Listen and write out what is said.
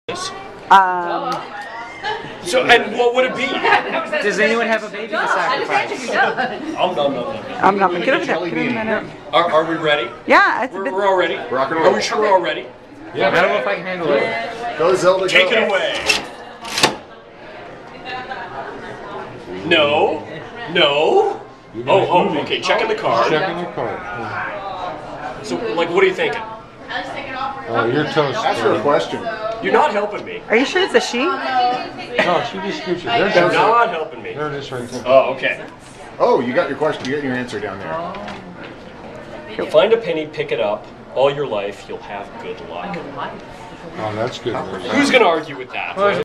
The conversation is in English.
So, and what would it be? Does anyone have a baby to sacrifice? I'm not going to get over that. Get over that. Are we ready? Yeah, We're all ready. Rock and roll. Are we sure we're all ready? Yeah, I don't know if I can handle it. Go Zelda, go. Take it away. No. No. Oh, okay. Checking the card. Checking your card. So, like, what are you thinking? You're toast. Ask her a question. You're not helping me. Are you sure it's a she? No, she just scooches. There it You're is. not helping me. There it is right there. Oh, okay. Oh, you got your question. You got your answer down there. Find a penny, pick it up. All your life, you'll have good luck. Oh, that's good news. Who's going to argue with that?